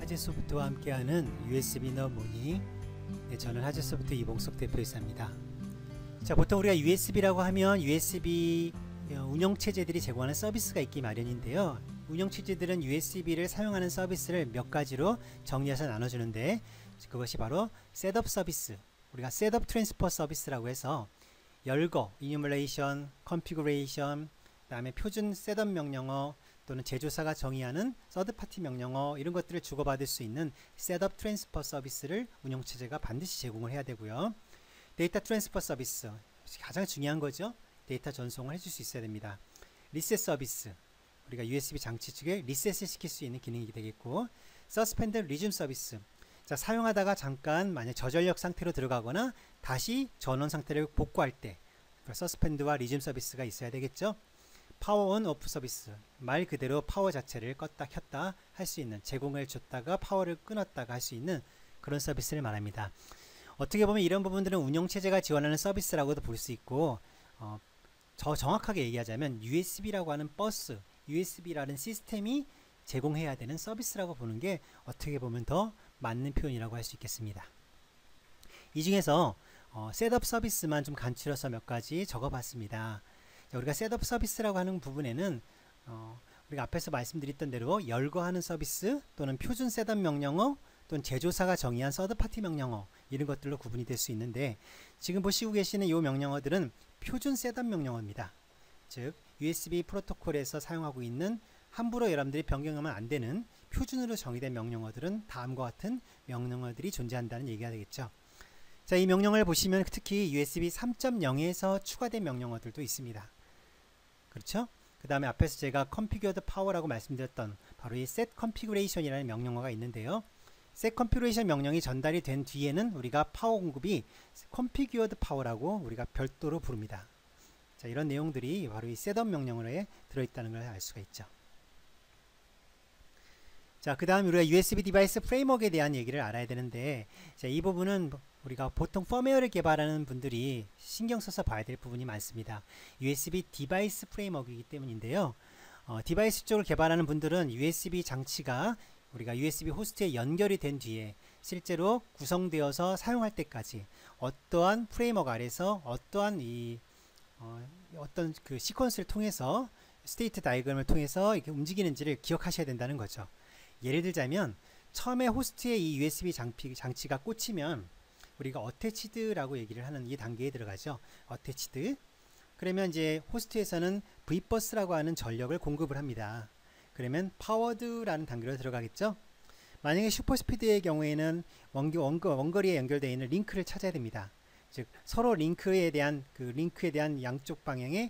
하재소프트와 함께하는 USB 너 모니. 네, 저는 하재소프트 이봉석 대표이사입니다. 자, 보통 우리가 USB라고 하면 USB 운영체제들이 제공하는 서비스가 있기 마련인데요. 운영체제들은 USB를 사용하는 서비스를 몇 가지로 정리해서 나눠주는데, 그것이 바로 셋업 서비스, 우리가 셋업 트랜스퍼 서비스라고 해서 열거, 이뉴멀레이션, 컨피그레이션, 그 다음에 표준 셋업 명령어 또는 제조사가 정의하는 서드파티 명령어, 이런 것들을 주고받을 수 있는 셋업 트랜스퍼 서비스를 운영체제가 반드시 제공을 해야 되고요. 데이터 트랜스퍼 서비스, 가장 중요한 거죠. 데이터 전송을 해줄 수 있어야 됩니다. 리셋 서비스, 우리가 USB 장치 측에 리셋을 시킬 수 있는 기능이 되겠고, 서스펜드 리즘 서비스, 자, 사용하다가 잠깐 만약 저전력 상태로 들어가거나 다시 전원 상태를 복구할 때 서스펜드와 리즘 서비스가 있어야 되겠죠. 파워 온 오프 서비스, 말 그대로 파워 자체를 껐다 켰다 할 수 있는, 제공을 줬다가 파워를 끊었다가 할 수 있는 그런 서비스를 말합니다. 어떻게 보면 이런 부분들은 운영체제가 지원하는 서비스라고도 볼 수 있고, 정확하게 얘기하자면 USB라고 하는 버스, USB라는 시스템이 제공해야 되는 서비스라고 보는 게 어떻게 보면 더 맞는 표현이라고 할 수 있겠습니다. 이 중에서 셋업 서비스만 좀 간추려서 몇 가지 적어봤습니다. 자, 우리가 셋업 서비스라고 하는 부분에는 우리가 앞에서 말씀드렸던 대로 열거하는 서비스 또는 표준 셋업 명령어 또는 제조사가 정의한 서드파티 명령어, 이런 것들로 구분이 될 수 있는데, 지금 보시고 계시는 이 명령어들은 표준 셋업 명령어입니다. 즉 USB 프로토콜에서 사용하고 있는, 함부로 여러분들이 변경하면 안 되는 표준으로 정의된 명령어들은 다음과 같은 명령어들이 존재한다는 얘기가 되겠죠. 자, 이 명령어를 보시면 특히 USB 3.0에서 추가된 명령어들도 있습니다. 그렇죠? 그 다음에 앞에서 제가 configured power라고 말씀드렸던 바로 이 set configuration이라는 명령어가 있는데요. set configuration 명령이 전달이 된 뒤에는 우리가 파워 공급이 configured power라고 우리가 별도로 부릅니다. 자, 이런 내용들이 바로 이 셋업 명령어에 들어있다는 걸 알 수가 있죠. 자, 그 다음 우리가 USB 디바이스 프레임워크에 대한 얘기를 알아야 되는데, 자, 이 부분은 우리가 보통 펌웨어를 개발하는 분들이 신경 써서 봐야 될 부분이 많습니다. USB 디바이스 프레임워크이기 때문인데요. 디바이스 쪽을 개발하는 분들은 USB 장치가 우리가 USB 호스트에 연결이 된 뒤에 실제로 구성되어서 사용할 때까지 어떠한 프레임워크 아래서 어떠한 어떤 그 시퀀스를 통해서, 스테이트 다이어그램을 통해서 이렇게 움직이는지를 기억하셔야 된다는 거죠. 예를 들자면 처음에 호스트에 이 USB 장치가 꽂히면 우리가 어태치드라고 얘기를 하는 이 단계에 들어가죠. 어태치드. 그러면 이제 호스트에서는 V버스라고 하는 전력을 공급을 합니다. 그러면 파워드라는 단계로 들어가겠죠. 만약에 슈퍼스피드의 경우에는 원거리에 연결되어 있는 링크를 찾아야 됩니다. 즉 서로 링크에 대한 양쪽 방향의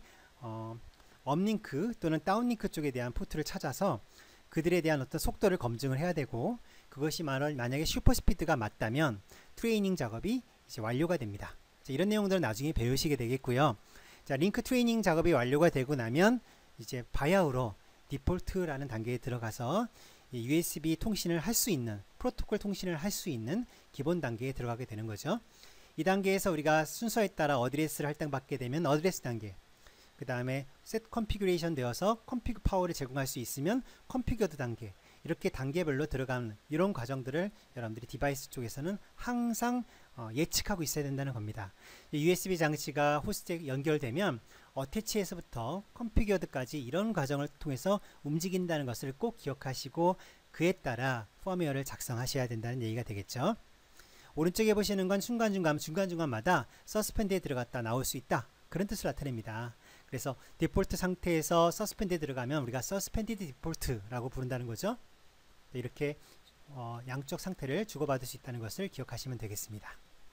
업링크 또는 다운링크 쪽에 대한 포트를 찾아서 그들에 대한 어떤 속도를 검증을 해야 되고, 그것이 만약에 슈퍼스피드가 맞다면 트레이닝 작업이 이제 완료가 됩니다. 자, 이런 내용들은 나중에 배우시게 되겠고요. 자, 링크 트레이닝 작업이 완료가 되고 나면 이제 바야흐로 디폴트라는 단계에 들어가서 이 USB 통신을 할 수 있는, 프로토콜 통신을 할 수 있는 기본 단계에 들어가게 되는 거죠. 이 단계에서 우리가 순서에 따라 어드레스를 할당받게 되면 어드레스 단계, 그 다음에 셋 컨피그레이션 되어서 컨피그 파워를 제공할 수 있으면 컨피겨드 단계, 이렇게 단계별로 들어가는 이런 과정들을 여러분들이 디바이스 쪽에서는 항상 예측하고 있어야 된다는 겁니다. USB 장치가 호스트에 연결되면 어태치에서부터 컨피겨드까지 이런 과정을 통해서 움직인다는 것을 꼭 기억하시고, 그에 따라 펌웨어를 작성하셔야 된다는 얘기가 되겠죠. 오른쪽에 보시는 건 중간중간마다 서스펜드에 들어갔다 나올 수 있다, 그런 뜻을 나타냅니다. 그래서 디폴트 상태에서 서스펜드에 들어가면 우리가 서스펜디드 디폴트라고 부른다는 거죠. 이렇게 양쪽 상태를 주고받을 수 있다는 것을 기억하시면 되겠습니다.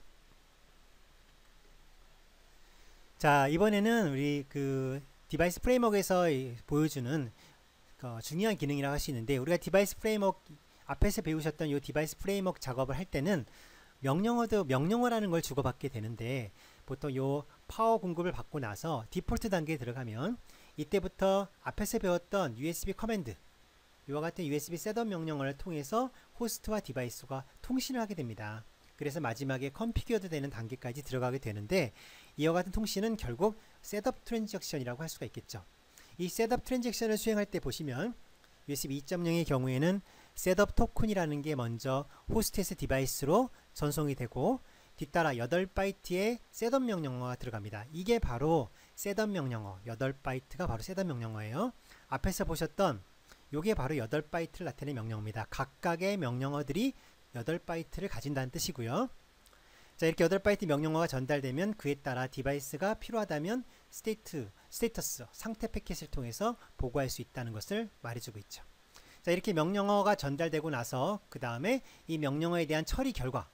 자, 이번에는 우리 그 디바이스 프레임워크에서 보여주는 중요한 기능이라고 할 수 있는데, 우리가 디바이스 프레임워크 앞에서 배우셨던 이 디바이스 프레임워크 작업을 할 때는 명령어라는 걸 주고받게 되는데, 보통 요 파워 공급을 받고 나서 디폴트 단계에 들어가면 이때부터 앞에서 배웠던 USB 커맨드, 이와 같은 USB 셋업 명령어를 통해서 호스트와 디바이스가 통신을 하게 됩니다. 그래서 마지막에 컨피규어드 되는 단계까지 들어가게 되는데, 이와 같은 통신은 결국 셋업 트랜잭션이라고 할 수가 있겠죠. 이 셋업 트랜잭션을 수행할 때 보시면 USB 2.0의 경우에는 셋업 토큰이라는 게 먼저 호스트에서 디바이스로 전송이 되고 뒤따라 8바이트의 셋업 명령어가 들어갑니다. 이게 바로 셋업 명령어, 8바이트가 바로 셋업 명령어예요. 앞에서 보셨던 요게 바로 8바이트를 나타내는 명령어입니다. 각각의 명령어들이 8바이트를 가진다는 뜻이고요. 자, 이렇게 8바이트 명령어가 전달되면 그에 따라 디바이스가 필요하다면 스테이터스, 상태 패킷을 통해서 보고할 수 있다는 것을 말해주고 있죠. 자, 이렇게 명령어가 전달되고 나서 그 다음에 이 명령어에 대한 처리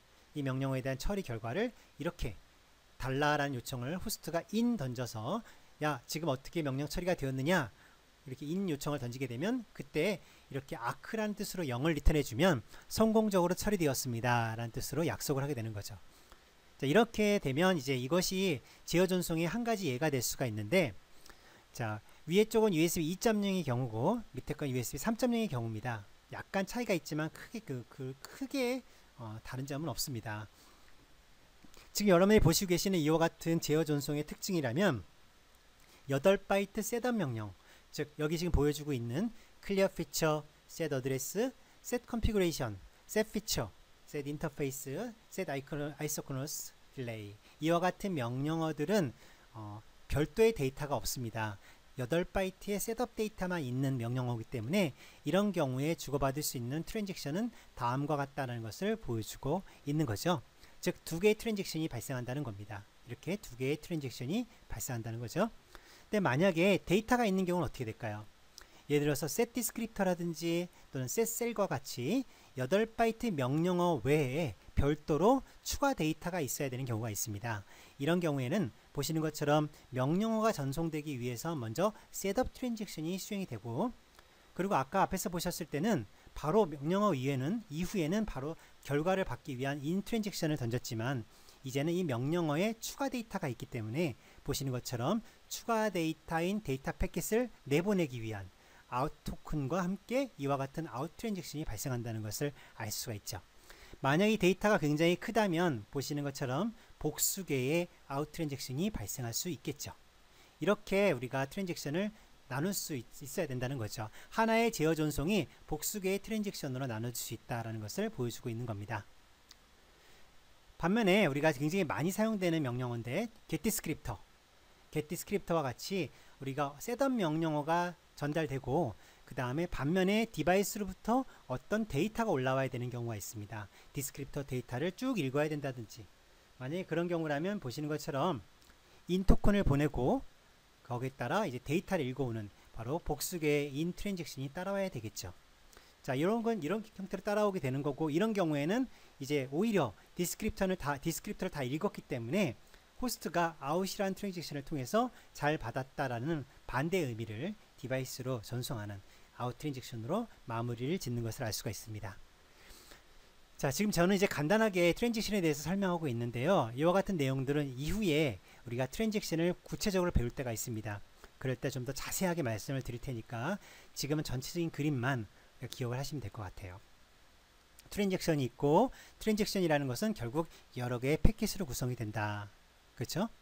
결과를 이렇게 달라라는 요청을 호스트가 in 던져서 야, 지금 어떻게 명령 처리가 되었느냐 이렇게 in 요청을 던지게 되면 그때 이렇게 아크라는 뜻으로 0을 리턴해주면 성공적으로 처리되었습니다 라는 뜻으로 약속을 하게 되는 거죠. 자, 이렇게 되면 이제 이것이 제어 전송의 한 가지 예가 될 수가 있는데, 자, 위에 쪽은 USB 2.0의 경우고 밑에 건 USB 3.0의 경우입니다. 약간 차이가 있지만 크게 다른 점은 없습니다. 지금 여러분이 보시고 계시는 이와 같은 제어 전송의 특징이라면 8바이트 셋업 명령, 즉 여기 지금 보여주고 있는 clear feature, set address, set configuration, set feature, set interface, set isochronous delay 이와 같은 명령어들은 별도의 데이터가 없습니다. 8바이트의 셋업 데이터만 있는 명령어이기 때문에 이런 경우에 주고받을 수 있는 트랜잭션은 다음과 같다는 것을 보여주고 있는 거죠. 즉 2개의 트랜잭션이 발생한다는 겁니다. 이렇게 2개의 트랜잭션이 발생한다는 거죠. 근데 만약에 데이터가 있는 경우는 어떻게 될까요? 예를 들어서 set descriptor라든지 또는 set cell과 같이 8바이트 명령어 외에 별도로 추가 데이터가 있어야 되는 경우가 있습니다. 이런 경우에는 보시는 것처럼 명령어가 전송되기 위해서 먼저 셋업 트랜잭션이 수행이 되고, 그리고 아까 앞에서 보셨을 때는 바로 명령어 이후에는 바로 결과를 받기 위한 in 트랜잭션을 던졌지만 이제는 이 명령어에 추가 데이터가 있기 때문에 보시는 것처럼 추가 데이터인 데이터 패킷을 내보내기 위한 out 토큰과 함께 이와 같은 out 트랜잭션이 발생한다는 것을 알 수가 있죠. 만약 이 데이터가 굉장히 크다면 보시는 것처럼 복수 개의 out 트랜잭션이 발생할 수 있겠죠. 이렇게 우리가 트랜잭션을 나눌 수 있어야 된다는 거죠. 하나의 제어 전송이 복수 개의 트랜잭션으로 나눠질 수 있다는 것을 보여주고 있는 겁니다. 반면에 우리가 굉장히 많이 사용되는 명령어인데 getDescriptor와 같이 우리가 셋업 명령어가 전달되고 그 다음에 반면에 디바이스로부터 어떤 데이터가 올라와야 되는 경우가 있습니다. 디스크립터 데이터를 쭉 읽어야 된다든지, 만약에 그런 경우라면 보시는 것처럼 in 토큰을 보내고 거기에 따라 이제 데이터를 읽어오는 바로 복수계의 in 트랜잭션이 따라와야 되겠죠. 자, 이런 형태로 따라오게 되는 거고, 이런 경우에는 이제 오히려 디스크립터를 다 읽었기 때문에 호스트가 out이라는 트랜잭션을 통해서 잘 받았다라는 반대의 의미를 디바이스로 전송하는 out 트랜잭션으로 마무리를 짓는 것을 알 수가 있습니다. 자, 지금 저는 이제 간단하게 트랜잭션에 대해서 설명하고 있는데요. 이와 같은 내용들은 이후에 우리가 트랜잭션을 구체적으로 배울 때가 있습니다. 그럴 때 좀 더 자세하게 말씀을 드릴 테니까 지금은 전체적인 그림만 기억을 하시면 될 것 같아요. 트랜잭션이 있고, 트랜잭션이라는 것은 결국 여러 개의 패킷으로 구성이 된다. 그렇죠?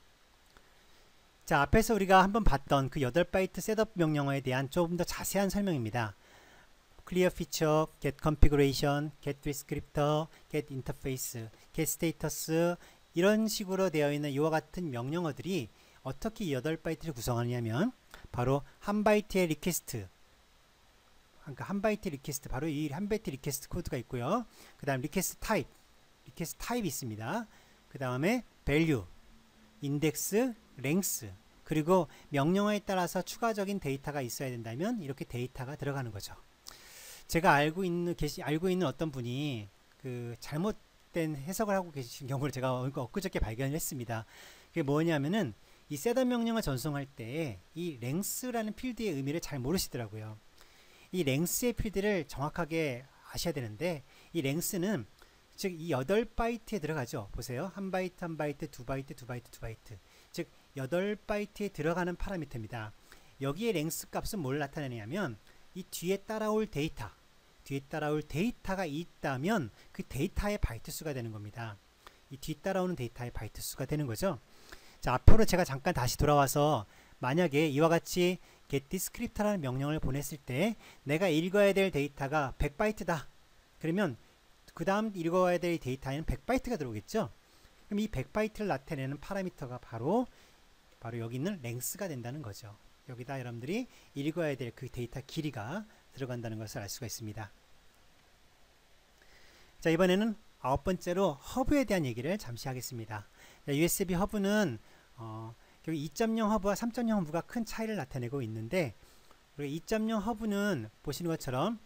자, 앞에서 우리가 한번 봤던 그 8바이트 셋업 명령어에 대한 조금 더 자세한 설명입니다. clear feature, get configuration, get descriptor, get interface, get status 이런 식으로 되어 있는 이와 같은 명령어들이 어떻게 8바이트를 구성하냐면 바로 한 바이트의 리퀘스트, 그러니까 한 바이트 리퀘스트, 바로 이 한 바이트 리퀘스트 코드가 있고요. 그 다음 리퀘스트 타입이 있습니다. 그 다음에 value, 인덱스, 랭스, 그리고 명령어에 따라서 추가적인 데이터가 있어야 된다면 이렇게 데이터가 들어가는 거죠. 제가 알고 있는 어떤 분이 그 잘못된 해석을 하고 계신 경우를 제가 엊그저께 발견을 했습니다. 그게 뭐냐면은 이 셋업 명령을 전송할 때 이 랭스라는 필드의 의미를 잘 모르시더라고요. 이 랭스의 필드를 정확하게 아셔야 되는데, 이 랭스는 즉 이 8바이트에 들어가죠. 보세요. 한 바이트, 한 바이트, 두 바이트, 두 바이트, 두 바이트. 즉 8바이트에 들어가는 파라미터입니다. 여기에 랭스 값은 뭘 나타내냐면 이 뒤에 따라올 데이터가 있다면 그 데이터의 바이트 수가 되는 겁니다. 이 뒤따라오는 데이터의 바이트 수가 되는 거죠. 자, 앞으로 제가 잠깐 다시 돌아와서 만약에 이와 같이 getDescriptor라는 명령을 보냈을 때 내가 읽어야 될 데이터가 100바이트다. 그러면 그 다음 읽어야 될 데이터에는 100바이트가 들어오겠죠. 그럼 이 100바이트를 나타내는 파라미터가 바로 여기 있는 length가 된다는 거죠. 여기다 여러분들이 읽어야 될 그 데이터 길이가 들어간다는 것을 알 수가 있습니다. 자, 이번에는 9번째로 허브에 대한 얘기를 잠시 하겠습니다. 자, USB 허브는 여기 2.0 허브와 3.0 허브가 큰 차이를 나타내고 있는데, 우리가 2.0 허브는 보시는 것처럼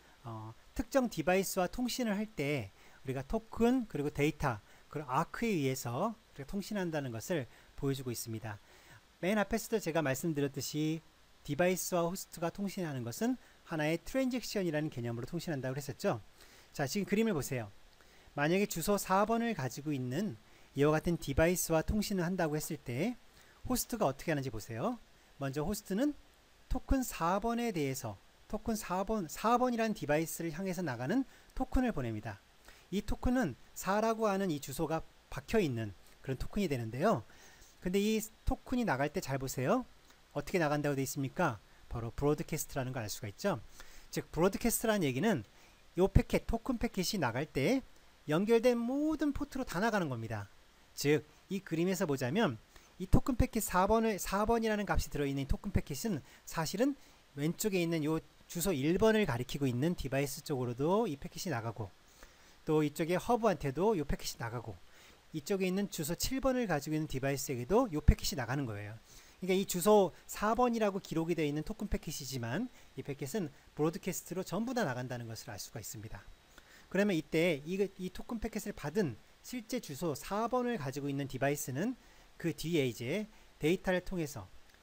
특정 디바이스와 통신을 할 때 우리가 토큰 그리고 데이터 그리고 아크에 의해서 우리가 통신한다는 것을 보여주고 있습니다. 맨 앞에서도 제가 말씀드렸듯이 디바이스와 호스트가 통신하는 것은 하나의 트랜잭션이라는 개념으로 통신한다고 했었죠. 자, 지금 그림을 보세요. 만약에 주소 4번을 가지고 있는 이와 같은 디바이스와 통신을 한다고 했을 때 호스트가 어떻게 하는지 보세요. 먼저 호스트는 토큰 4번에 대해서 토큰 4번이라는 디바이스를 향해서 나가는 토큰을 보냅니다. 이 토큰은 4라고 하는 이 주소가 박혀있는 그런 토큰이 되는데요. 근데 이 토큰이 나갈 때 잘 보세요. 어떻게 나간다고 되어 있습니까? 바로 브로드캐스트라는 걸 알 수가 있죠. 즉 브로드캐스트라는 얘기는 이 패켓, 토큰 패켓이 나갈 때 연결된 모든 포트로 다 나가는 겁니다. 즉 이 그림에서 보자면 이 토큰 패켓 4번이라는 값이 들어있는 이 토큰 패켓은 사실은 왼쪽에 있는 이 주소 1번을 가리키고 있는 디바이스 쪽으로도 이 패켓이 나가고, 또 이쪽에 허브한테도 이 패켓이 나가고, 이쪽에 있는 주소 7번을 가지고 있는 디바이스에게도 이 패켓이 나가는 거예요. 그러니까 이 주소 4번이라고 기록이 되어 있는 토큰 패켓이지만 이 패켓은 브로드캐스트로 전부 다 나간다는 것을 알 수가 있습니다. 그러면 이때 이 토큰 패켓을 받은 실제 주소 4번을 가지고 있는 디바이스는 그 뒤에 이제 데이터를 통해서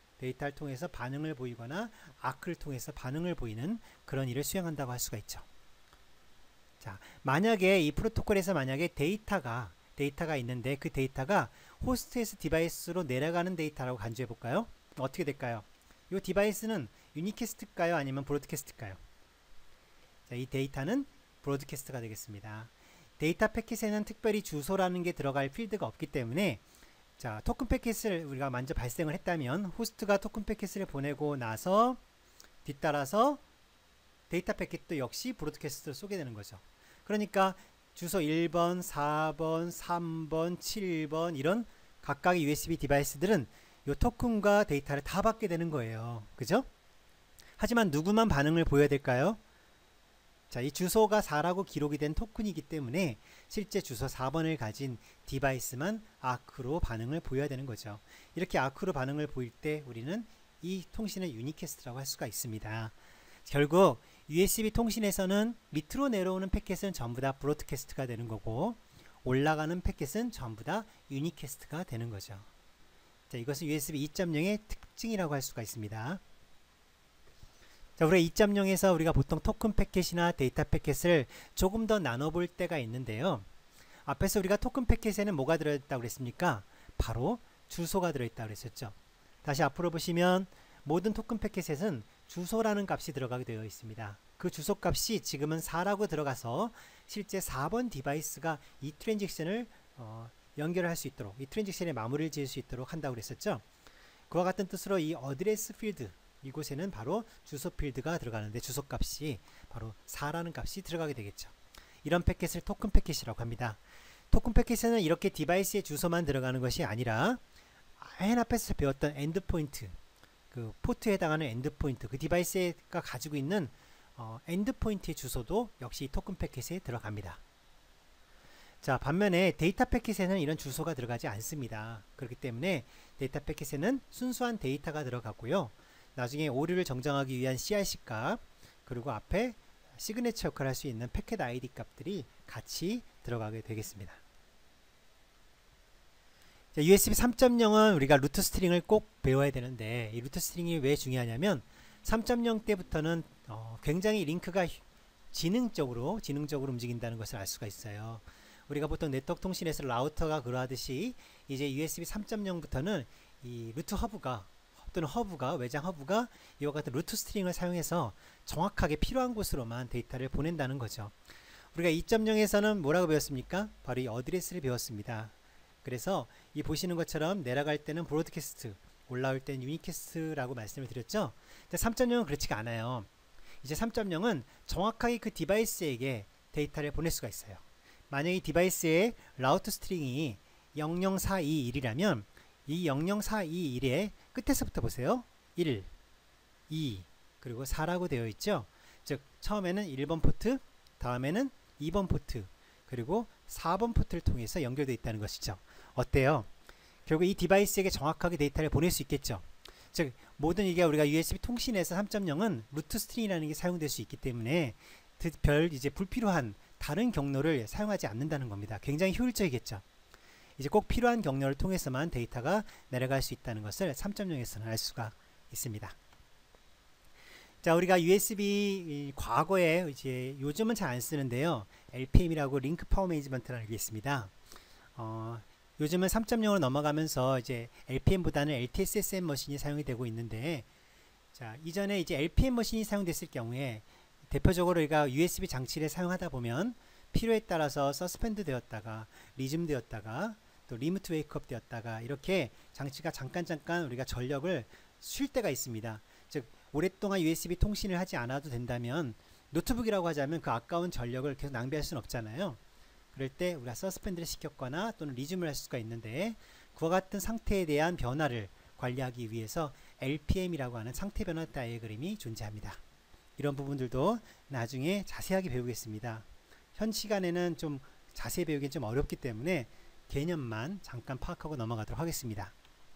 반응을 보이거나 아크를 통해서 반응을 보이는 그런 일을 수행한다고 할 수가 있죠. 자, 만약에 이 프로토콜에서 만약에 데이터가 있는데 그 데이터가 호스트에서 디바이스로 내려가는 데이터라고 간주해 볼까요? 어떻게 될까요? 이 디바이스는 유니캐스트일까요? 아니면 브로드캐스트일까요? 자, 이 데이터는 브로드캐스트가 되겠습니다. 데이터 패킷에는 특별히 주소라는 게 들어갈 필드가 없기 때문에, 자, 토큰 패킷을 우리가 먼저 발생을 했다면 호스트가 토큰 패킷을 보내고 나서 뒤따라서 데이터 패킷도 역시 브로드캐스트로 쏘게 되는 거죠. 그러니까 주소 1번, 4번, 3번, 7번 이런 각각의 USB 디바이스들은 이 토큰과 데이터를 다 받게 되는 거예요. 그죠? 하지만 누구만 반응을 보여야 될까요? 자, 이 주소가 4라고 기록이 된 토큰이기 때문에 실제 주소 4번을 가진 디바이스만 아크로 반응을 보여야 되는 거죠. 이렇게 아크로 반응을 보일 때 우리는 이 통신을 유니캐스트라고 할 수가 있습니다. 결국 USB 통신에서는 밑으로 내려오는 패켓은 전부 다 브로드캐스트가 되는 거고, 올라가는 패켓은 전부 다 유니캐스트가 되는 거죠. 자, 이것은 USB 2.0의 특징이라고 할 수가 있습니다. 자, 우리가 2.0에서 우리가 보통 토큰 패켓이나 데이터 패켓을 조금 더 나눠볼 때가 있는데요. 앞에서 우리가 토큰 패켓에는 뭐가 들어있다고 그랬습니까? 바로 주소가 들어있다고 그랬었죠. 다시 앞으로 보시면 모든 토큰 패켓에는 주소라는 값이 들어가게 되어 있습니다. 그 주소 값이 지금은 4라고 들어가서 실제 4번 디바이스가 이 트랜잭션을 연결할 수 있도록, 이 트랜잭션에 마무리를 지을 수 있도록 한다고 그랬었죠. 그와 같은 뜻으로 이 어드레스 필드, 이곳에는 바로 주소 필드가 들어가는데 주소 값이 바로 4라는 값이 들어가게 되겠죠. 이런 패켓을 토큰 패켓이라고 합니다. 토큰 패켓에는 이렇게 디바이스의 주소만 들어가는 것이 아니라 맨 앞에서 배웠던 엔드포인트, 그 포트에 해당하는 엔드포인트, 그 디바이스가 가지고 있는 엔드포인트의 주소도 역시 토큰 패켓에 들어갑니다. 자, 반면에 데이터 패켓에는 이런 주소가 들어가지 않습니다. 그렇기 때문에 데이터 패켓에는 순수한 데이터가 들어가고요. 나중에 오류를 정정하기 위한 CRC 값, 그리고 앞에 시그네처 역할을 할 수 있는 패켓 ID 값들이 같이 들어가게 되겠습니다. 자, USB 3.0은 우리가 루트 스트링을 꼭 배워야 되는데, 이 루트 스트링이 왜 중요하냐면 3.0 때부터는 굉장히 링크가 지능적으로 움직인다는 것을 알 수가 있어요. 우리가 보통 네트워크 통신에서 라우터가 그러하듯이 이제 USB 3.0부터는 이 루트 허브가 또는 외장 허브가 이와 같은 루트 스트링을 사용해서 정확하게 필요한 곳으로만 데이터를 보낸다는 거죠. 우리가 2.0에서는 뭐라고 배웠습니까? 바로 이 어드레스를 배웠습니다. 그래서 이 보시는 것처럼 내려갈 때는 브로드캐스트, 올라올 땐 유니캐스트라고 말씀을 드렸죠. 3.0은 그렇지가 않아요. 이제 3.0은 정확하게 그 디바이스에게 데이터를 보낼 수가 있어요. 만약에 이 디바이스의 라우트 스트링이 00421이라면 이 00421의 끝에서부터 보세요. 1, 2, 그리고 4라고 되어 있죠. 즉 처음에는 1번 포트, 다음에는 2번 포트, 그리고 4번 포트를 통해서 연결되어 있다는 것이죠. 어때요? 결국 이 디바이스에게 정확하게 데이터를 보낼 수 있겠죠. 즉 모든 이게 우리가 USB 통신에서 3.0은 루트 스트링이라는 게 사용될 수 있기 때문에 별 이제 불필요한 다른 경로를 사용하지 않는다는 겁니다. 굉장히 효율적이겠죠. 이제 꼭 필요한 경로를 통해서만 데이터가 내려갈 수 있다는 것을 3.0에서는 알 수가 있습니다. 자, 우리가 USB 과거에 이제 요즘은 잘 안 쓰는데요. LPM이라고 링크 파워 매니지먼트라는 게 있습니다. 요즘은 3.0으로 넘어가면서 이제 LPM보다는 LTSSM 머신이 사용이 되고 있는데, 자, 이전에 이제 LPM 머신이 사용됐을 경우에 대표적으로 우리가 USB 장치를 사용하다 보면 필요에 따라서 서스펜드 되었다가 리즘 되었다가 또 리무트 웨이크업 되었다가 이렇게 장치가 잠깐 우리가 전력을 쉴 때가 있습니다. 즉 오랫동안 USB 통신을 하지 않아도 된다면 노트북이라고 하자면 그 아까운 전력을 계속 낭비할 수는 없잖아요. 그럴 때 우리가 서스펜드를 시켰거나 또는 리즘을 할 수가 있는데, 그와 같은 상태에 대한 변화를 관리하기 위해서 LPM이라고 하는 상태 변화 다이어그램이 존재합니다. 이런 부분들도 나중에 자세하게 배우겠습니다. 현 시간에는 좀 자세히 배우기는 좀 어렵기 때문에 개념만 잠깐 파악하고 넘어가도록 하겠습니다.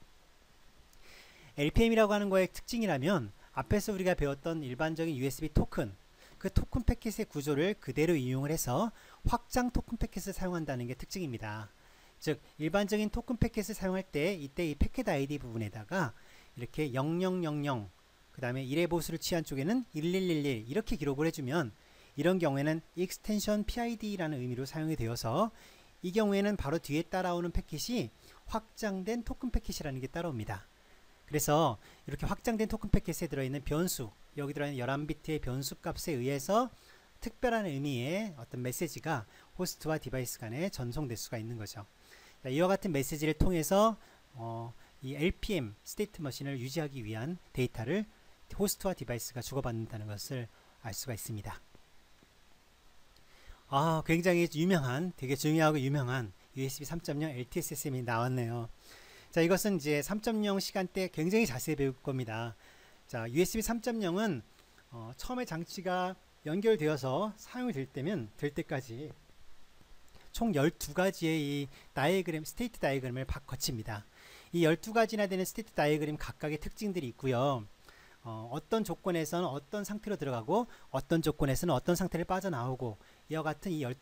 LPM이라고 하는 거의 특징이라면 앞에서 우리가 배웠던 일반적인 USB 토큰, 그 토큰 패킷의 구조를 그대로 이용을 해서 확장 토큰 패킷을 사용한다는 게 특징입니다. 즉 일반적인 토큰 패킷을 사용할 때 이때 이 패킷 아이디 부분에다가 이렇게 0000 그 다음에 1의 보수를 취한 쪽에는 1111 이렇게 기록을 해주면, 이런 경우에는 extension PID라는 의미로 사용이 되어서 이 경우에는 바로 뒤에 따라오는 패킷이 확장된 토큰 패킷이라는 게 따라옵니다. 그래서 이렇게 확장된 토큰 패킷에 들어있는 변수, 여기 들어있는 11비트의 변수 값에 의해서 특별한 의미의 어떤 메시지가 호스트와 디바이스 간에 전송될 수가 있는 거죠. 이와 같은 메시지를 통해서 이 LPM 스테이트 머신을 유지하기 위한 데이터를 호스트와 디바이스가 주고받는다는 것을 알 수가 있습니다. 굉장히 유명한, 되게 중요하고 유명한 USB 3.0 LTSSM이 나왔네요. 자, 이것은 이제 3.0 시간대 굉장히 자세히 배울 겁니다. 자, USB 3.0은 처음에 장치가 연결되어서 사용이 될 때까지 총 12가지의 이 다이어그램, 스테이트 다이어그램을 거칩니다. 이 12가지나 되는 스테이트 다이어그램 각각의 특징들이 있고요. 어떤 조건에서는 어떤 상태로 들어가고 어떤 조건에서는 어떤 상태를 빠져나오고, 이와 같은 이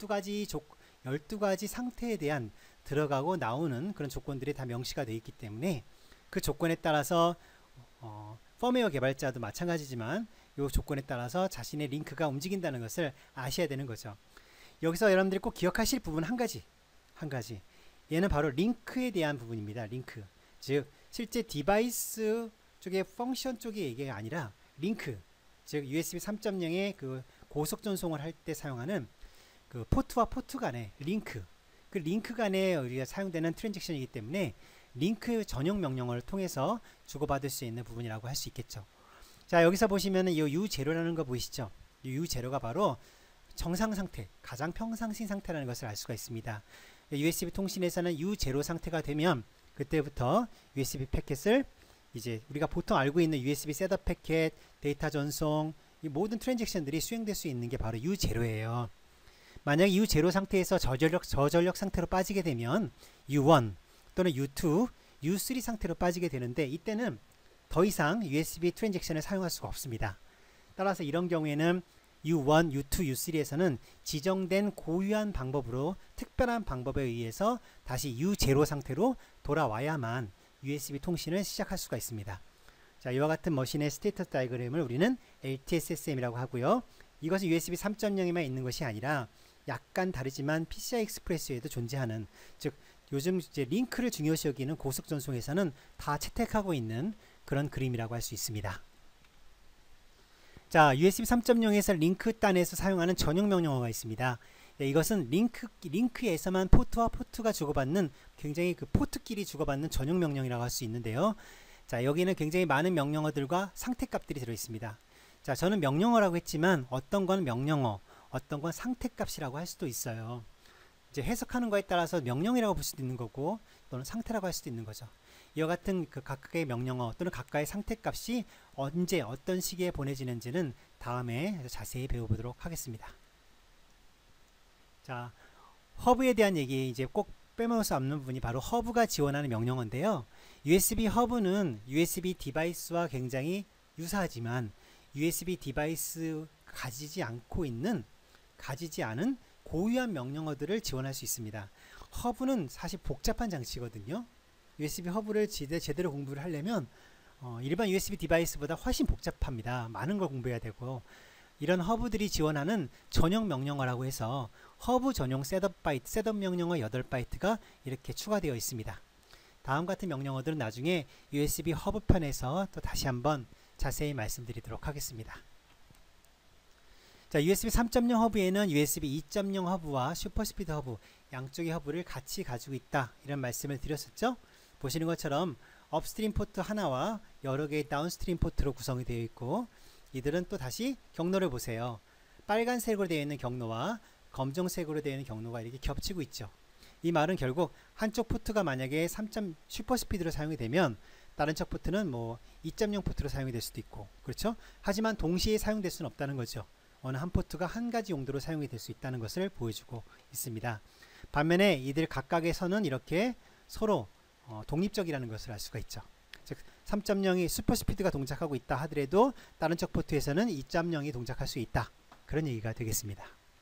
12가지 상태에 대한 들어가고 나오는 그런 조건들이 다 명시가 되어 있기 때문에 그 조건에 따라서 펌웨어 개발자도 마찬가지지만 이 조건에 따라서 자신의 링크가 움직인다는 것을 아셔야 되는 거죠. 여기서 여러분들이 꼭 기억하실 부분 한 가지. 얘는 바로 링크에 대한 부분입니다. 링크. 즉 실제 디바이스 쪽의 펑션 쪽의 얘기가 아니라 링크, 즉 USB 3.0의 그 고속 전송을 할 때 사용하는 그 포트와 포트 간의 링크, 그 링크 간에 우리가 사용되는 트랜잭션이기 때문에 링크 전용 명령어를 통해서 주고받을 수 있는 부분이라고 할 수 있겠죠. 자, 여기서 보시면은 이 U0라는 거 보이시죠? 이 U0가 바로 정상 상태, 가장 평상시 상태라는 것을 알 수가 있습니다. USB 통신에서는 U0 상태가 되면 그때부터 USB 패킷을 이제 우리가 보통 알고 있는 USB 셋업 패킷, 데이터 전송, 이 모든 트랜잭션들이 수행될 수 있는 게 바로 U0예요. 만약 U0 상태에서 저전력 상태로 빠지게 되면 U1 또는 U2, U3 상태로 빠지게 되는데, 이때는 더 이상 USB 트랜잭션을 사용할 수가 없습니다. 따라서 이런 경우에는 U1, U2, U3에서는 지정된 고유한 방법으로, 특별한 방법에 의해서 다시 U0 상태로 돌아와야만 USB 통신을 시작할 수가 있습니다. 자, 이와 같은 머신의 스테이터스 다이어그램을 우리는 LTSSM이라고 하고요. 이것은 USB 3.0에만 있는 것이 아니라 약간 다르지만 PCI 익스프레스에도 존재하는, 즉 요즘 이제 링크를 중요시 여기는 고속 전송에서는 다 채택하고 있는 그런 그림이라고 할 수 있습니다. 자, USB 3.0에서 링크 단에서 사용하는 전용 명령어가 있습니다. 이것은 링크에서만 포트와 포트가 주고받는, 굉장히 그 포트끼리 주고받는 전용 명령이라고 할 수 있는데요. 자, 여기는 굉장히 많은 명령어들과 상태값들이 들어있습니다. 자, 저는 명령어라고 했지만 어떤 건 명령어, 어떤 건 상태값이라고 할 수도 있어요. 이제 해석하는 거에 따라서 명령이라고 볼 수도 있는 거고 또는 상태라고 할 수도 있는 거죠. 이와 같은 그 각각의 명령어 또는 각각의 상태값이 언제 어떤 시기에 보내지는지는 다음에 자세히 배워보도록 하겠습니다. 자, 허브에 대한 얘기 이제 꼭 빼먹을 수 없는 부분이 바로 허브가 지원하는 명령어인데요. USB 허브는 USB 디바이스와 굉장히 유사하지만 USB 디바이스 가지지 않은 고유한 명령어들을 지원할 수 있습니다. 허브는 사실 복잡한 장치거든요. USB 허브를 제대로 공부를 하려면 일반 USB 디바이스보다 훨씬 복잡합니다. 많은 걸 공부해야 되고 이런 허브들이 지원하는 전용 명령어라고 해서 허브 전용 셋업 명령어 8바이트가 이렇게 추가되어 있습니다. 다음 같은 명령어들은 나중에 USB 허브 편에서 또 다시 한번 자세히 말씀드리도록 하겠습니다. 자, USB 3.0 허브에는 USB 2.0 허브와 슈퍼스피드 허브 양쪽의 허브를 같이 가지고 있다 이런 말씀을 드렸었죠. 보시는 것처럼 업스트림 포트 하나와 여러 개의 다운스트림 포트로 구성이 되어 있고 이들은 또 다시 경로를 보세요. 빨간색으로 되어 있는 경로와 검정색으로 되어 있는 경로가 이렇게 겹치고 있죠. 이 말은 결국 한쪽 포트가 만약에 슈퍼스피드로 사용이 되면 다른 쪽 포트는 뭐 2.0 포트로 사용이 될 수도 있고 그렇죠. 하지만 동시에 사용될 수는 없다는 거죠. 어느 한 포트가 한 가지 용도로 사용이 될 수 있다는 것을 보여주고 있습니다. 반면에 이들 각각에서는 이렇게 서로 독립적이라는 것을 알 수가 있죠. 즉 3.0이 슈퍼스피드가 동작하고 있다 하더라도 다른 쪽 포트에서는 2.0이 동작할 수 있다. 그런 얘기가 되겠습니다.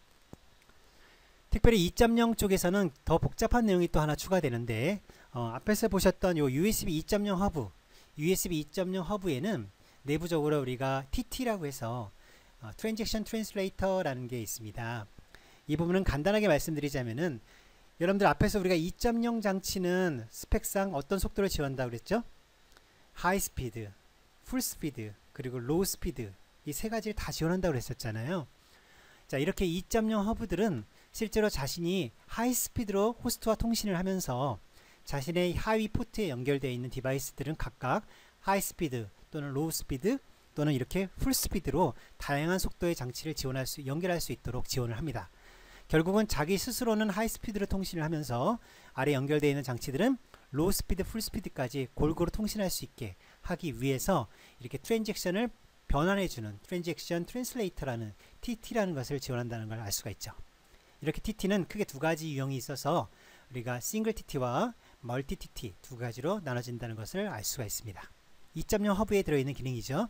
특별히 2.0 쪽에서는 더 복잡한 내용이 또 하나 추가되는데 앞에서 보셨던 요 USB 2.0 허브 USB 2.0 허브에는 내부적으로 우리가 TT라고 해서 Transaction Translator라는 게 있습니다. 이 부분은 간단하게 말씀드리자면은 여러분들 앞에서 우리가 2.0 장치는 스펙상 어떤 속도를 지원한다고 그랬죠? 하이 스피드, 풀 스피드, 그리고 로우 스피드 이 세 가지를 다 지원한다고 그랬었잖아요. 자, 이렇게 2.0 허브들은 실제로 자신이 하이 스피드로 호스트와 통신을 하면서 자신의 하위 포트에 연결되어 있는 디바이스들은 각각 하이 스피드 또는 로우 스피드 또는 이렇게 풀 스피드로 다양한 속도의 장치를 연결할 수 있도록 지원을 합니다. 결국은 자기 스스로는 하이 스피드로 통신을 하면서 아래 연결되어 있는 장치들은 로우 스피드, 풀 스피드까지 골고루 통신할 수 있게 하기 위해서 이렇게 트랜잭션을 변환해주는 트랜잭션 트랜슬레이터라는 TT라는 것을 지원한다는 걸 알 수가 있죠. 이렇게 TT는 크게 두 가지 유형이 있어서 우리가 싱글 TT와 멀티 TT 두 가지로 나눠진다는 것을 알 수가 있습니다. 2.0 허브에 들어있는 기능이죠.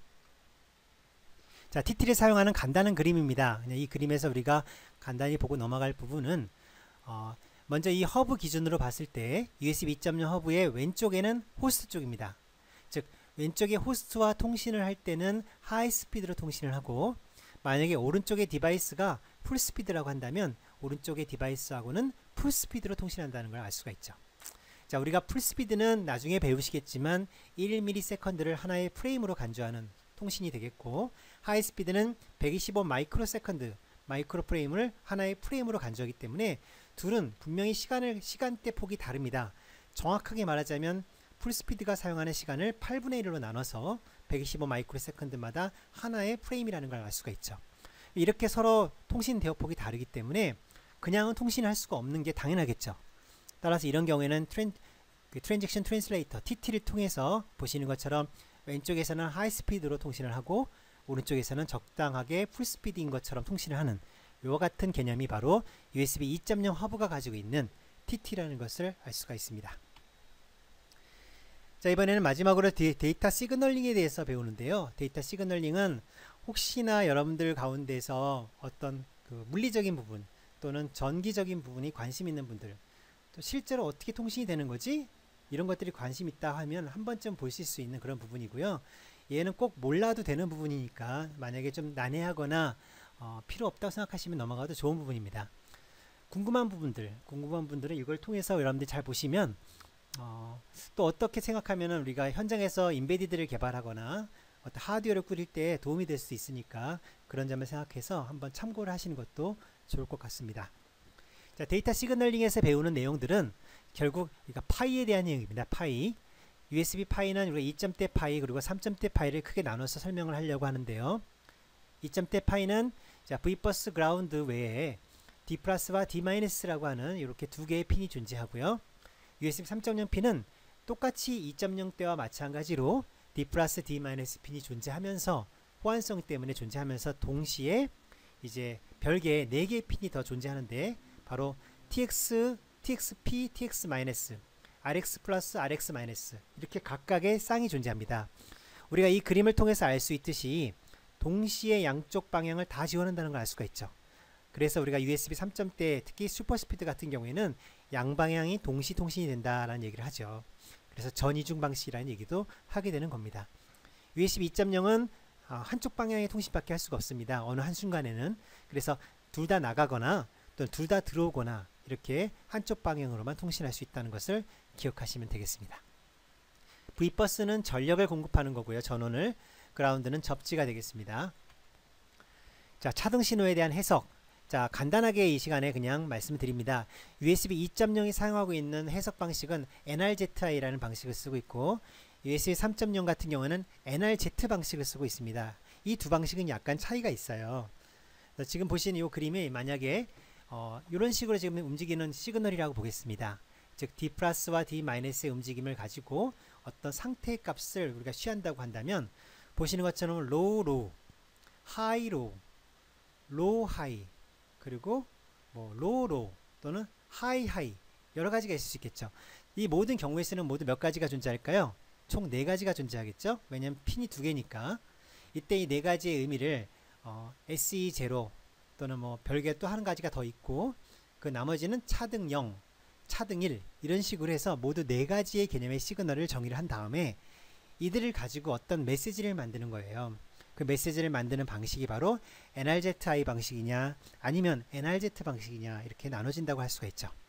자, TT를 사용하는 간단한 그림입니다. 이 그림에서 우리가 간단히 보고 넘어갈 부분은 먼저 이 허브 기준으로 봤을 때 USB 2.0 허브의 왼쪽에는 호스트 쪽입니다. 즉 왼쪽에 호스트와 통신을 할 때는 하이 스피드로 통신을 하고 만약에 오른쪽의 디바이스가 풀 스피드라고 한다면 오른쪽의 디바이스하고는 풀 스피드로 통신한다는 걸 알 수가 있죠. 자, 우리가 풀 스피드는 나중에 배우시겠지만 1ms를 하나의 프레임으로 간주하는 통신이 되겠고 하이 스피드는 125 마이크로세컨드 마이크로 프레임을 하나의 프레임으로 간주하기 때문에 둘은 분명히 시간대 폭이 다릅니다. 정확하게 말하자면 풀스피드가 사용하는 시간을 8분의 1로 나눠서 125 마이크로세컨드마다 하나의 프레임이라는 걸 알 수가 있죠. 이렇게 서로 통신 대역폭이 다르기 때문에 그냥은 통신할 수가 없는 게 당연하겠죠. 따라서 이런 경우에는 트랜잭션 트랜슬레이터 TT를 통해서 보시는 것처럼 왼쪽에서는 하이 스피드로 통신을 하고 오른쪽에서는 적당하게 풀스피드인 것처럼 통신을 하는 이와 같은 개념이 바로 USB 2.0 허브가 가지고 있는 TT라는 것을 알 수가 있습니다. 자, 이번에는 마지막으로 데이터 시그널링에 대해서 배우는데요. 데이터 시그널링은 혹시나 여러분들 가운데서 어떤 그 물리적인 부분 또는 전기적인 부분이 관심 있는 분들 또 실제로 어떻게 통신이 되는 거지? 이런 것들이 관심 있다 하면 한 번쯤 보실 수 있는 그런 부분이고요. 얘는 꼭 몰라도 되는 부분이니까 만약에 좀 난해하거나 필요 없다고 생각하시면 넘어가도 좋은 부분입니다. 궁금한 분들은 이걸 통해서 여러분들이 잘 보시면 또 어떻게 생각하면 우리가 현장에서 인베디드를 개발하거나 어떤 하드웨어를 꾸릴 때 도움이 될 수 있으니까 그런 점을 생각해서 한번 참고를 하시는 것도 좋을 것 같습니다. 자, 데이터 시그널링에서 배우는 내용들은 결국 파이에 대한 내용입니다. 파이. USB 파이는 우리가 2점대 파이 그리고 3점대 파이를 크게 나눠서 설명을 하려고 하는데요. 2점대 파이는 자, V버스 그라운드 외에 D 플러스와 D 마이너스라고 하는 이렇게 두 개의 핀이 존재하고요. USB 3.0 핀은 똑같이 2.0대와 마찬가지로 D 플러스 D 마이너스 핀이 존재하면서 호환성 때문에 존재하면서 동시에 이제 별개의 4개의 핀이 더 존재하는데 바로 TX, TXP, TX 마이너스, RX 플러스, RX 마이너스 이렇게 각각의 쌍이 존재합니다. 우리가 이 그림을 통해서 알 수 있듯이 동시에 양쪽 방향을 다 지원한다는 걸 알 수가 있죠. 그래서 우리가 USB 3.0대 특히 슈퍼스피드 같은 경우에는 양방향이 동시 통신이 된다라는 얘기를 하죠. 그래서 전이중 방식이라는 얘기도 하게 되는 겁니다. USB 2.0은 한쪽 방향의 통신밖에 할 수가 없습니다. 어느 한순간에는. 그래서 둘 다 나가거나 또는 둘 다 들어오거나 이렇게 한쪽 방향으로만 통신할 수 있다는 것을 기억하시면 되겠습니다. V버스는 전력을 공급하는 거고요. 전원을. 그라운드는 접지가 되겠습니다. 자, 차등 신호에 대한 해석. 자, 간단하게 이 시간에 그냥 말씀드립니다. USB 2.0이 사용하고 있는 해석 방식은 NRZI라는 방식을 쓰고 있고 USB 3.0 같은 경우는 NRZ 방식을 쓰고 있습니다. 이 두 방식은 약간 차이가 있어요. 지금 보시는 이 그림이 만약에 이런 식으로 지금 움직이는 시그널이라고 보겠습니다. 즉 D 플러스와 D 마이너스의 움직임을 가지고 어떤 상태의 값을 우리가 취한다고 한다면 보시는 것처럼 로우 로우, 하이 로우, 로우 하이, 그리고 뭐 로우 로우 또는 하이 하이 여러 가지가 있을 수 있겠죠. 이 모든 경우에서는 모두 몇 가지가 존재할까요? 총 4가지가 존재하겠죠. 왜냐하면 핀이 2개니까. 이때 이 4가지의 의미를 SE0 또는 뭐 별개 또 한 가지가 더 있고 그 나머지는 차등 0, 차등 1 이런 식으로 해서 모두 4가지의 개념의 시그널을 정의를 한 다음에 이들을 가지고 어떤 메시지를 만드는 거예요. 그 메시지를 만드는 방식이 바로 NRZI 방식이냐 아니면 NRZ 방식이냐 이렇게 나눠진다고 할 수가 있죠.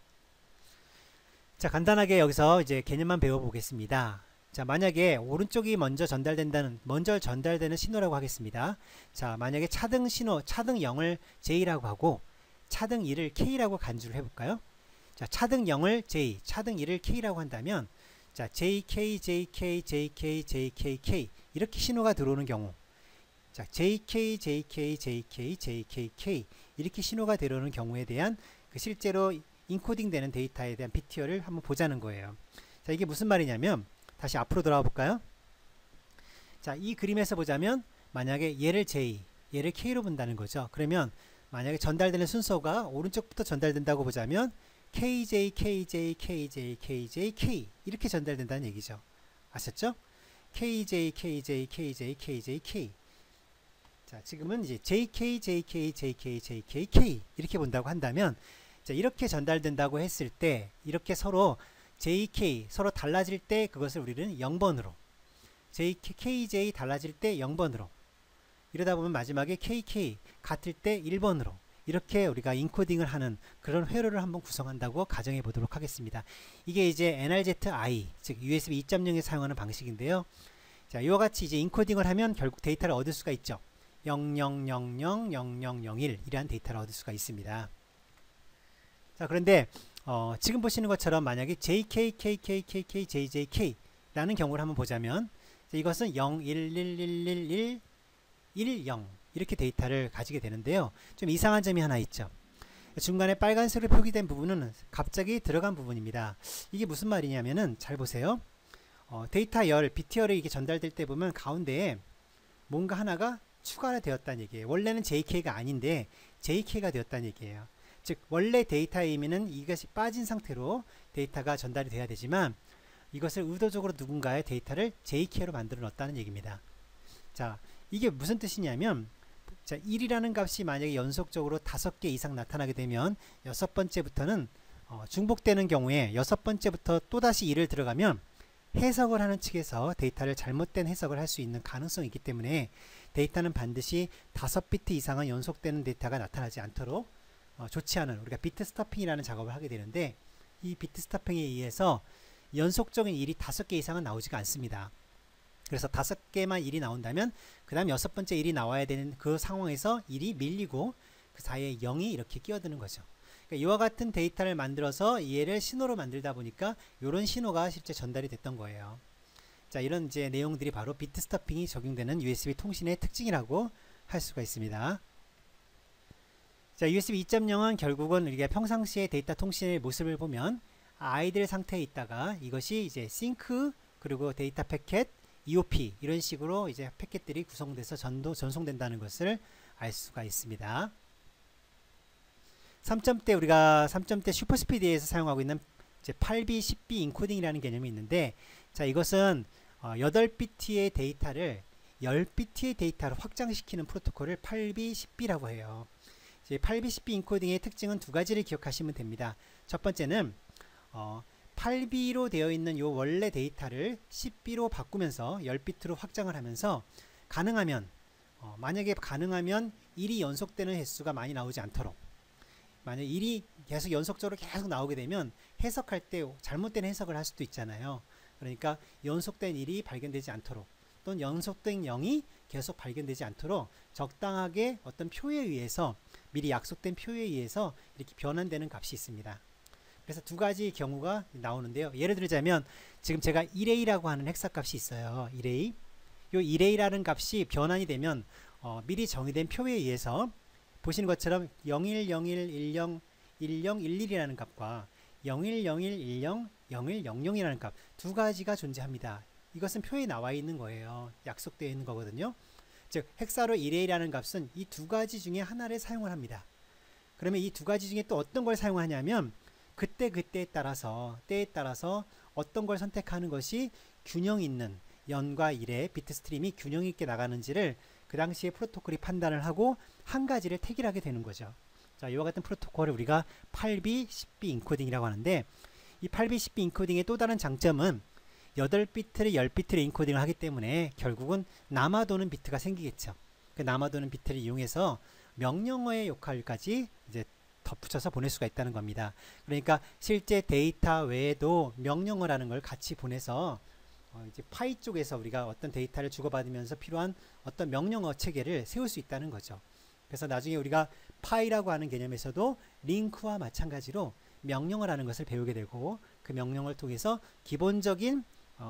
자, 간단하게 여기서 이제 개념만 배워보겠습니다. 자, 만약에 오른쪽이 먼저 전달되는 신호라고 하겠습니다. 자, 만약에 차등 신호, 차등 0을 J라고 하고 차등 1을 K라고 간주를 해볼까요? 자, 차등 0을 J, 차등 1을 K라고 한다면 자, JK, JK, JK, JK, K 이렇게 신호가 들어오는 경우 자, JK, JK, JK, JK, K 이렇게 신호가 들어오는 경우에 대한 그 실제로 인코딩 되는 데이터에 대한 BTO를 한번 보자는 거예요. 자, 이게 무슨 말이냐면 다시 앞으로 돌아와 볼까요? 자, 이 그림에서 보자면 만약에 얘를 J, 얘를 K로 본다는 거죠. 그러면 만약에 전달되는 순서가 오른쪽부터 전달된다고 보자면 KJ, KJ, KJ, KJ, K 이렇게 전달된다는 얘기죠. 아셨죠? KJ, KJ, KJ, KJ, K. 자, 지금은 이제 JK, JK, JK, JK, K 이렇게 본다고 한다면 자, 이렇게 전달된다고 했을 때 이렇게 서로 JK 서로 달라질 때 그것을 우리는 0번으로 JK, KJ 달라질 때 0번으로 이러다 보면 마지막에 KK 같을 때 1번으로 이렇게 우리가 인코딩을 하는 그런 회로를 한번 구성한다고 가정해 보도록 하겠습니다. 이게 이제 NRZI 즉 USB 2.0에 사용하는 방식인데요. 자, 이와 같이 이제 인코딩을 하면 결국 데이터를 얻을 수가 있죠. 00000001 이러한 데이터를 얻을 수가 있습니다. 자, 그런데 지금 보시는 것처럼 만약에 JKKKKK JJK 라는 경우를 한번 보자면 이것은 0, 1, 1, 1, 1, 1, 1, 0 이렇게 데이터를 가지게 되는데요. 좀 이상한 점이 하나 있죠. 중간에 빨간색으로 표기된 부분은 갑자기 들어간 부분입니다. 이게 무슨 말이냐면은 잘 보세요. 데이터 열, BT열이 이게 전달될 때 보면 가운데에 뭔가 하나가 추가가 되었다는 얘기예요. 원래는 JK가 아닌데 JK가 되었다는 얘기예요. 즉 원래 데이터의 의미는 이것이 빠진 상태로 데이터가 전달이 돼야 되지만 이것을 의도적으로 누군가의 데이터를 JK로 만들어 넣었다는 얘기입니다. 자, 이게 무슨 뜻이냐면 자, 1이라는 값이 만약에 연속적으로 5개 이상 나타나게 되면 6번째부터는 중복되는 경우에 6번째부터 또다시 1을 들어가면 해석을 하는 측에서 데이터를 잘못된 해석을 할 수 있는 가능성이 있기 때문에 데이터는 반드시 5비트 이상은 연속되는 데이터가 나타나지 않도록 좋지 않은 우리가 비트 스토핑이라는 작업을 하게 되는데 이 비트 스토핑에 의해서 연속적인 1이 5개 이상은 나오지가 않습니다. 그래서 5개만 1이 나온다면 그 다음 6번째 1이 나와야 되는 그 상황에서 1이 밀리고 그 사이에 0이 이렇게 끼어드는 거죠. 그러니까 이와 같은 데이터를 만들어서 얘를 신호로 만들다 보니까 이런 신호가 실제 전달이 됐던 거예요. 자, 이런 이제 내용들이 바로 비트 스토핑이 적용되는 USB 통신의 특징이라고 할 수가 있습니다. 자, USB 2.0은 결국은 우리가 평상시에 데이터 통신의 모습을 보면 아이들 상태에 있다가 이것이 이제 싱크 그리고 데이터 패켓, EOP 이런 식으로 이제 패켓들이 구성돼서 전송된다는 것을 알 수가 있습니다. 3점대 우리가 3점대 슈퍼스피드에서 사용하고 있는 이제 8B, 10B 인코딩이라는 개념이 있는데, 자, 이것은 8비트의 데이터를 10비트의 데이터로 확장시키는 프로토콜을 8B, 10B라고 해요. 이제 8B, 10B 인코딩의 특징은 두 가지를 기억하시면 됩니다. 첫 번째는 8B로 되어 있는 요 원래 데이터를 10B로 바꾸면서 10비트로 확장을 하면서 가능하면 만약에 가능하면 1이 연속되는 횟수가 많이 나오지 않도록, 만약 1이 계속 연속적으로 계속 나오게 되면 해석할 때 잘못된 해석을 할 수도 있잖아요. 그러니까 연속된 1이 발견되지 않도록 또는 연속된 0이 계속 발견되지 않도록 적당하게 어떤 표에 의해서 미리 약속된 표에 의해서 이렇게 변환되는 값이 있습니다. 그래서 두 가지 경우가 나오는데요. 예를 들자면 지금 제가 1A라고 하는 헥사값이 있어요. 1A. 요 1A라는 값이 변환이 되면 미리 정의된 표에 의해서 보시는 것처럼 0101101011이라는 값과 010110 0100이라는 값 두 가지가 존재합니다. 이것은 표에 나와 있는 거예요. 약속되어 있는 거거든요. 즉 헥사로 1A라는 값은 이 두 가지 중에 하나를 사용을 합니다. 그러면 이 두 가지 중에 또 어떤 걸 사용하냐면 그때에 따라서 때에 따라서 어떤 걸 선택하는 것이 균형 있는 0과 1의 비트 스트림이 균형 있게 나가는지를 그 당시에 프로토콜이 판단을 하고 한 가지를 택일하게 되는 거죠. 자, 이와 같은 프로토콜을 우리가 8B, 10B 인코딩이라고 하는데, 이 8B, 10B 인코딩의 또 다른 장점은 8비트를 10비트를 인코딩을 하기 때문에 결국은 남아도는 비트가 생기겠죠. 그 남아도는 비트를 이용해서 명령어의 역할까지 이제 덧붙여서 보낼 수가 있다는 겁니다. 그러니까 실제 데이터 외에도 명령어라는 걸 같이 보내서 이제 파이 쪽에서 우리가 어떤 데이터를 주고받으면서 필요한 어떤 명령어 체계를 세울 수 있다는 거죠. 그래서 나중에 우리가 파이라고 하는 개념에서도 링크와 마찬가지로 명령어라는 것을 배우게 되고, 그 명령어를 통해서 기본적인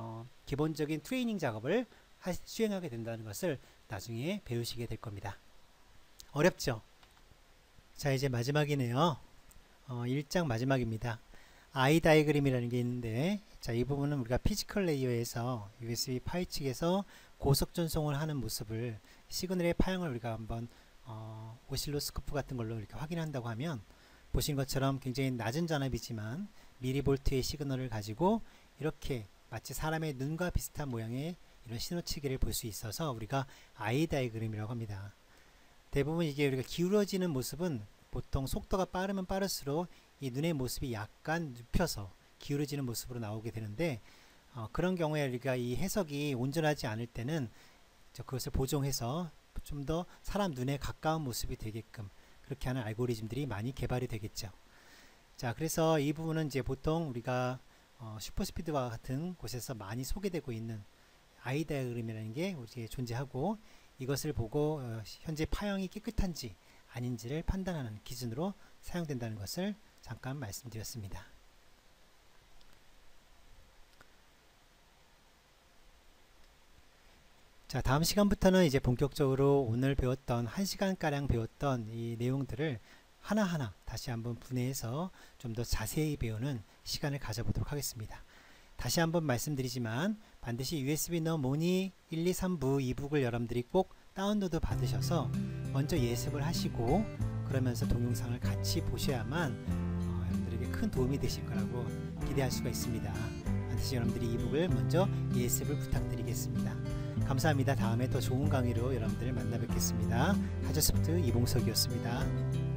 트레이닝 작업을 수행하게 된다는 것을 나중에 배우시게 될 겁니다. 어렵죠? 자, 이제 마지막이네요. 1장 마지막입니다. I 다이그램이라는 게 있는데, 자, 이 부분은 우리가 피지컬 레이어에서 USB 파이 측에서 고속 전송을 하는 모습을, 시그널의 파형을 우리가 한번 오실로스코프 같은 걸로 이렇게 확인한다고 하면 보신 것처럼 굉장히 낮은 전압이지만 미리볼트의 시그널을 가지고 이렇게 마치 사람의 눈과 비슷한 모양의 이런 신호 체계를 볼 수 있어서 우리가 I 다이그램이라고 합니다. 대부분 이게 우리가 기울어지는 모습은 보통 속도가 빠르면 빠를수록 이 눈의 모습이 약간 눕혀서 기울어지는 모습으로 나오게 되는데, 그런 경우에 우리가 이 해석이 온전하지 않을 때는 그것을 보정해서 좀 더 사람 눈에 가까운 모습이 되게끔 그렇게 하는 알고리즘들이 많이 개발이 되겠죠. 자, 그래서 이 부분은 이제 보통 우리가 슈퍼스피드와 같은 곳에서 많이 소개되고 있는 I 다이그램이라는 게 존재하고, 이것을 보고 현재 파형이 깨끗한지 아닌지를 판단하는 기준으로 사용된다는 것을 잠깐 말씀드렸습니다. 자, 다음 시간부터는 이제 본격적으로 오늘 배웠던 1시간가량 배웠던 이 내용들을 하나하나 다시 한번 분해해서 좀 더 자세히 배우는 시간을 가져보도록 하겠습니다. 다시 한번 말씀드리지만 반드시 USB No 모니 1, 2, 3부 이북을 여러분들이 꼭 다운로드 받으셔서 먼저 예습을 하시고 그러면서 동영상을 같이 보셔야만 여러분들에게 큰 도움이 되실 거라고 기대할 수가 있습니다. 반드시 여러분들이 이북을 먼저 예습을 부탁드리겠습니다. 감사합니다. 다음에 더 좋은 강의로 여러분들을 만나 뵙겠습니다. 하저소프트 이봉석이었습니다.